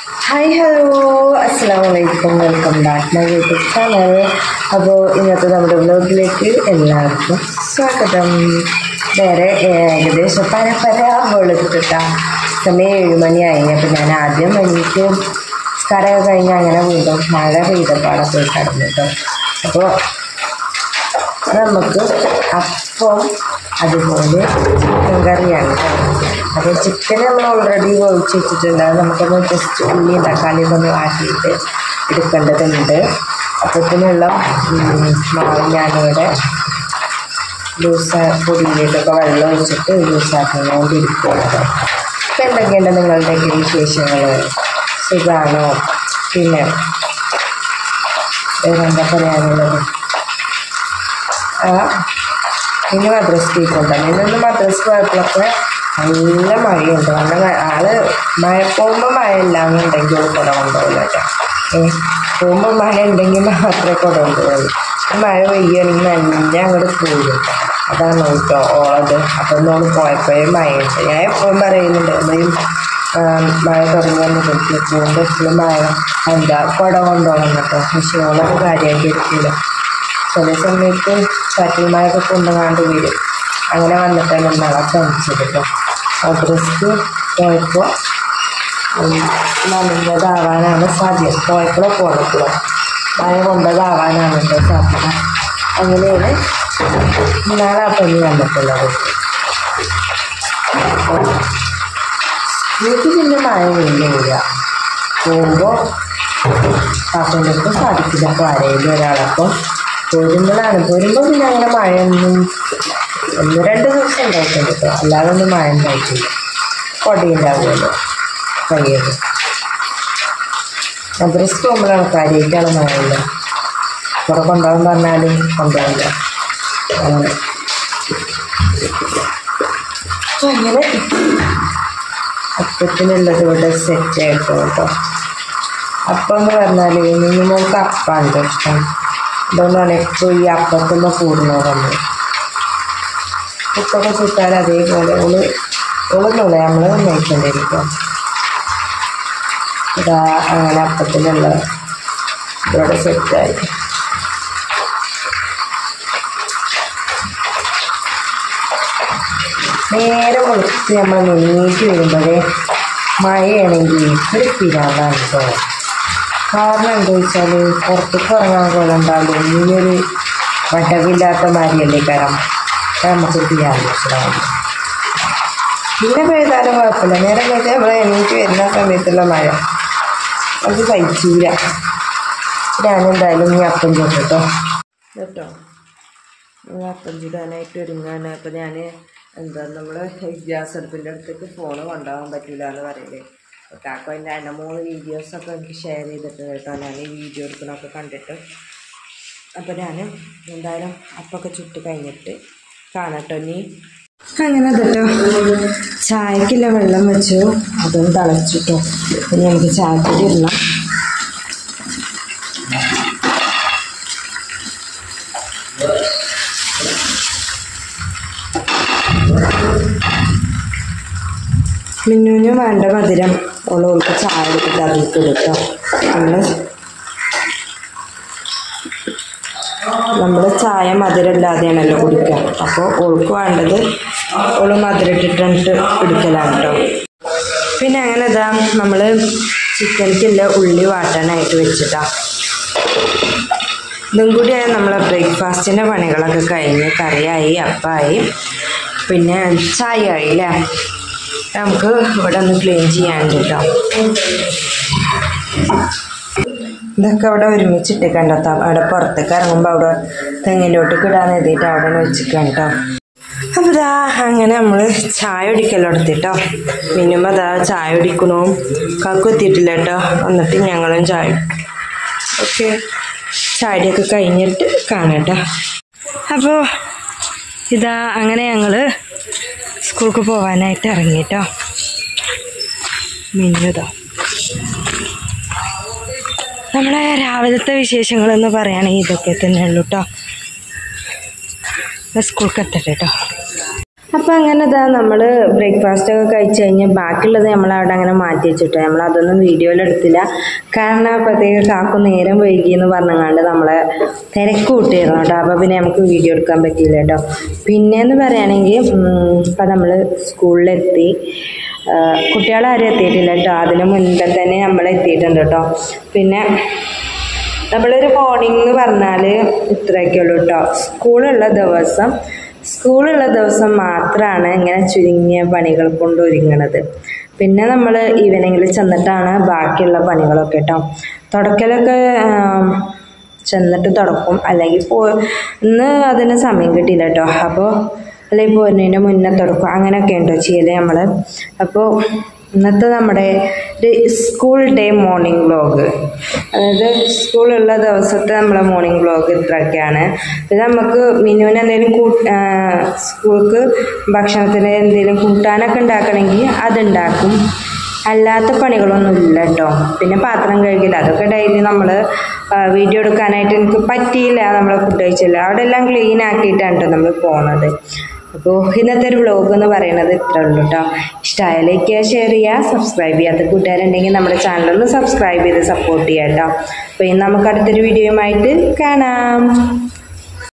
Hi hello അസ്സലാമലൈക്കും, welcome back my YouTube channel. അപ്പോൾ ഇന്നത്തെ നമ്മുടെ വ്ലോഗിലേക്ക് എല്ലാവർക്കും സ്വാഗതം. വേറെ ഏകദേശം വെളുത്തിട്ടാ സമയം 7 മണിയായി. അപ്പോൾ ഞാൻ ആദ്യം എനിക്ക് കടയൊക്കെ കഴിഞ്ഞ് അങ്ങനെ വീണ്ടും മഴ പെയ്തപ്പാടെ പോയി കടന്നു കേട്ടോ. അപ്പോൾ നമുക്ക് അപ്പം അതുപോലെ ചിക്കൻ കറിയാണ്. അപ്പോൾ ചിക്കൻ നമ്മൾ ഓൾറെഡി വേവിച്ച് വെച്ചിട്ടുണ്ട്. നമുക്കൊന്ന് ജസ്റ്റ് ഉള്ളിയും തക്കാളിയൊക്കെ ഒന്ന് ആക്കിയിട്ട് എടുക്കേണ്ടതുണ്ട്. അപ്പത്തിനുള്ള മാവ് ഞാനിവിടെ പൊടിയിലേക്കൊക്കെ വെള്ളം ഒഴിച്ചിട്ട് ലൂസാക്കിക്കൊണ്ടിരിക്കുന്നത്. ഇപ്പം എന്തൊക്കെയുണ്ട് നിങ്ങളുടെയൊക്കെ വിശേഷങ്ങൾ? സുഖമാണോ? പിന്നെ വേറെന്താ പറയാനുള്ളത്? ഇനി മദ്രസ് പോയിക്കൊണ്ടാണ്. ഇന്നൊന്ന് മദ്രസ് പോയപ്പോഴൊക്കെ നല്ല മഴയുണ്ട്. ആള് പോകുമ്പോൾ മഴ ഇല്ലാന്നുണ്ടെങ്കിൽ കുട കൊണ്ടുപോകില്ല കേട്ടോ. പോകുമ്പോൾ മഴ ഉണ്ടെങ്കിൽ മാത്രമേ കുട കൊണ്ടുപോകുള്ളൂ. മഴ പെയ്യുകയാണെങ്കിൽ നല്ല അങ്ങോട്ട് പോരും. അതാണ് കേട്ടോ ഓളത്. അപ്പം നമ്മൾ പോയപ്പോഴേ മഴയുണ്ട്. ഞാൻ എപ്പോഴും പറയുന്നുണ്ട് എന്തെങ്കിലും മഴ തുടങ്ങി പോകുമ്പോൾ എപ്പോഴും മഴ കുട കൊണ്ടുപോകണം കേട്ടോ. പക്ഷേ ഓളത് കാര്യമായിട്ട് എടുക്കില്ല. ചില സമയത്ത് ചാറ്റൽമഴയൊക്കെ കൊണ്ടുപോകാണ്ട് വരും. അങ്ങനെ വന്നിട്ടാണ് മഴ തണിച്ചത് കേട്ടോ. മദ്രസ്ക്ക് പോയപ്പോൾ നനഞ്ഞതാവാനാണ് സാധ്യത. പോയപ്പോഴോ മഴ കൊണ്ടതാവാനാണ് കേട്ടോ സാധ്യത. അങ്ങനെയാണ് നാളെ ആ പനി വന്നിട്ടുള്ളത്. വീട്ടിൽ പിന്നെ മഴ വീഴുന്നില്ല. പോകുമ്പോൾ കാക്കൻ്റെടുത്ത് സാധിക്കില്ല. അപ്പോൾ ആരെങ്കിലും ഒരാളപ്പോൾ പോരുമ്പോൾ പിന്നെ അങ്ങനെ മഴയൊന്നും 1-2 ദിവസം ഉണ്ടായിട്ടുണ്ട് കേട്ടോ. അല്ലാതെ ഒന്നും മഴ ഉണ്ടായിട്ടില്ല. കൊടയുണ്ടാവുമല്ലോ കയ്യത്. മദ്രസ പോകുമ്പോഴാണ് കാര്യമായിട്ടാണ് മഴയില്ല. കുറെ കൊണ്ടുപോകാൻ പറഞ്ഞാലും കൊണ്ടുപോകില്ല. അങ്ങനെ അപ്പത്തിനുള്ളത് ഇവിടെ സെറ്റ് ആയിട്ടോ കേട്ടോ. അപ്പം എന്ന് പറഞ്ഞാൽ മിനിമോൾക്ക് അപ്പാണ് ഇഷ്ടം. അതുകൊണ്ടാണ് എപ്പോഴും ഈ അപ്പത്തുമ്പോൾ കൂടുന്നതാണ്. ഉപ്പൊക്കെ ചുട്ടാൽ അതേപോലെ ഉളന്നുള്ള നമ്മൾ നയിക്കേണ്ടിയിരിക്കും. ഇതാ അങ്ങനെ അപ്പത്തിനുള്ള ഇവിടെ സെറ്റായി. നേരെ വെളുത്ത് നമ്മൾ നീട്ടി വരുമ്പോഴേ മഴയാണെങ്കിൽ ഒരു പിരാന്താണ് കേട്ടോ. കാരണം എന്താ വെച്ചാൽ പുറത്തേക്ക് ഇറങ്ങാൻ കൊള്ളുണ്ടാവും. ഇനിയൊരു വട്ടവില്ലാത്ത മാതിരിയല്ലേ കാരണം നമുക്ക് പിരാന്താവും. പിന്നെ പെയ്താലും കുഴപ്പമില്ല. നേരെ വെച്ചാൽ നമ്മൾ എണീറ്റ് വരുന്ന സമയത്തുള്ള മഴ അത് സഹിച്ചില്ല. ഞാനെന്തായാലും ഈ അപ്പം ചുട്ടോ കേട്ടോ. അപ്പം ചുടാനായിട്ട് ഒരുങ്ങാണ്. അപ്പം ഞാൻ നമ്മൾ ഗ്യാസ് അടുപ്പിൻ്റെ അടുത്തേക്ക് ഫോണ് കൊണ്ടുപോകാൻ പറ്റില്ല എന്ന് പറയില്ലേ. കാക്കോ എൻ്റെ അനമോള് വീഡിയോസൊക്കെ എനിക്ക് ഷെയർ ചെയ്തിട്ട് കേട്ടോ. ഞാൻ ഈ വീഡിയോ എടുക്കണമൊക്കെ കണ്ടിട്ട്. അപ്പോൾ ഞാൻ എന്തായാലും അപ്പൊക്കെ ചുട്ട് കഴിഞ്ഞിട്ട് കാണട്ടോ. ഇനി അങ്ങനെ കേട്ടോ ചായക്കുള്ള വെള്ളം വെച്ചു. അതും തിളച്ചിട്ടോ. ഇനി എനിക്ക് ചായപ്പൊടി ഇടണം. മിന്നുവിന് വേണ്ട മധുരം ഓൾക്ക് ചായ എടുത്തിട്ട് അതിലേക്ക് എടുക്കാം. നമ്മൾ ചായ മധുരമില്ലാതെയാണല്ലോ കുടിക്കുക. അപ്പോൾ ഓൾക്ക് വേണ്ടത് ഓള് മധുരം ഇട്ടിട്ട് എടുക്കലാണ് കേട്ടോ. പിന്നെ അങ്ങനെ ഇതാ നമ്മൾ ചിക്കനിക്കുള്ള ഉള്ളി വാട്ടാനായിട്ട് വെച്ചിട്ടാ. ഇതും കൂടിയായി നമ്മളെ ബ്രേക്ക്ഫാസ്റ്റിൻ്റെ പണികളൊക്കെ കഴിഞ്ഞ് കറിയായി, അപ്പമായി, പിന്നെ ചായ ആയില്ലേ. നമുക്ക് ഇവിടെ ഒന്ന് ക്ലീൻ ചെയ്യാനുണ്ട് കേട്ടോ. ഇതൊക്കെ അവിടെ ഒരുമിച്ചിട്ട് കണ്ടെത്താം. അവിടെ പുറത്തേക്ക് ഇറങ്ങുമ്പോൾ അവിടെ തെങ്ങിലോട്ടേക്ക് ഇടാൻ എഴുതിയിട്ട് അവിടെ വെച്ചിരിക്കാം കേട്ടോ. അപ്പോൾ ഇതാ അങ്ങനെ നമ്മൾ ചായ കുടിക്കലെടുത്തിട്ടോ. മിനിമം അതാ ചായ കുടിക്കണോ കാക്കു എത്തിയിട്ടില്ല കേട്ടോ. എന്നിട്ട് ഞങ്ങളും ചായ ഓക്കെ ചായയൊക്കെ കഴിഞ്ഞിട്ട് കാണാം കേട്ടോ. അപ്പോൾ ഇതാ അങ്ങനെ ഞങ്ങൾ സ്കൂൾക്ക് പോകാനായിട്ട് ഇറങ്ങിട്ടോ. മിന്നുതോ നമ്മളെ രാവിലത്തെ വിശേഷങ്ങളെന്ന് പറയുകയാണെങ്കിൽ ഇതൊക്കെ തന്നെ ഉള്ളൂ കേട്ടോ. സ്കൂൾക്ക് എത്തട്ടെ കേട്ടോ. അപ്പോൾ അങ്ങനെ ഇതാ നമ്മൾ ബ്രേക്ക്ഫാസ്റ്റൊക്കെ കഴിച്ച് കഴിഞ്ഞ് ബാക്കിയുള്ളത് നമ്മളവിടെ അങ്ങനെ മാറ്റി വെച്ചിട്ടോ. നമ്മളതൊന്നും വീഡിയോയിലെടുത്തില്ല. കാരണം അപ്പോഴത്തേക്ക് കാക്കു നേരം വൈകിയെന്ന് പറഞ്ഞങ്ങാണ്ട് നമ്മളെ തിരക്ക് കൂട്ടിയിരുന്നു കേട്ടോ. അപ്പോൾ പിന്നെ നമുക്ക് വീഡിയോ എടുക്കാൻ പറ്റിയില്ല കേട്ടോ. പിന്നെയെന്ന് പറയുകയാണെങ്കിൽ ഇപ്പം നമ്മൾ സ്കൂളിലെത്തി. കുട്ടികളാരും എത്തിയിട്ടില്ല കേട്ടോ. അതിന് മുൻപേ തന്നെ നമ്മൾ എത്തിയിട്ടുണ്ട് കേട്ടോ. പിന്നെ നമ്മളൊരു മോർണിംഗ് എന്ന് പറഞ്ഞാൽ ഇത്രയൊക്കെ ഉള്ളൂ കേട്ടോ. സ്കൂളുള്ള ദിവസം മാത്രമാണ് ഇങ്ങനെ ചുരുങ്ങിയ പണികൾ കൊണ്ട് ഒരുങ്ങണത്. പിന്നെ നമ്മൾ ഈവനിങ്ങിൽ ചെന്നിട്ടാണ് ബാക്കിയുള്ള പണികളൊക്കെ കേട്ടോ. തുടക്കലൊക്കെ ചെന്നിട്ട് തുടക്കും, അല്ലെങ്കിൽ ഇന്ന് അതിന് സമയം കിട്ടിയില്ല കേട്ടോ. അപ്പോൾ അല്ലെങ്കിൽ പോകുന്നതിന് മുന്നേ തുടക്കും, അങ്ങനെയൊക്കെ ഉണ്ടോ ചെയ്യല് നമ്മൾ. അപ്പോൾ ഇന്നത്തെ നമ്മുടെ ഒരു സ്കൂൾ ഡേ മോർണിംഗ് വ്ലോഗ്, അതായത് സ്കൂളുള്ള ദിവസത്തെ നമ്മളെ മോർണിംഗ് വ്ലോഗ് ഇത്രയൊക്കെയാണ്. ഇത് നമുക്ക് മിനുവിന് എന്തെങ്കിലും സ്കൂൾക്ക് ഭക്ഷണത്തിന് എന്തെങ്കിലും കൂട്ടാനൊക്കെ ഉണ്ടാക്കണമെങ്കിൽ അതുണ്ടാക്കും. അല്ലാത്ത പണികളൊന്നും ഇല്ല കേട്ടോ. പിന്നെ പാത്രം കഴുകില്ല, അതൊക്കെ ഡെയിലി നമ്മൾ വീഡിയോ എടുക്കാനായിട്ട് എനിക്ക് പറ്റിയില്ല. നമ്മൾ ഫുഡ് കഴിച്ചില്ല, അവിടെ എല്ലാം ക്ലീൻ ആക്കിയിട്ടാണ് കേട്ടോ നമ്മൾ പോകുന്നത്. അപ്പോൾ ഇന്നത്തെ ഒരു വ്ലോഗ് എന്ന് പറയുന്നത് ഇത്ര ഉള്ളൂ കേട്ടോ. ഇഷ്ടമായ ലൈക്ക് ചെയ്യുക, ഷെയർ ചെയ്യുക, സബ്സ്ക്രൈബ് ചെയ്യാത്ത കൂട്ടുകാരുണ്ടെങ്കിൽ നമ്മുടെ ചാനലൊന്ന് സബ്സ്ക്രൈബ് ചെയ്ത് സപ്പോർട്ട് ചെയ്യാം കേട്ടോ. അപ്പോൾ ഇന്ന് നമുക്ക് അടുത്തൊരു വീഡിയോയുമായിട്ട് കാണാം.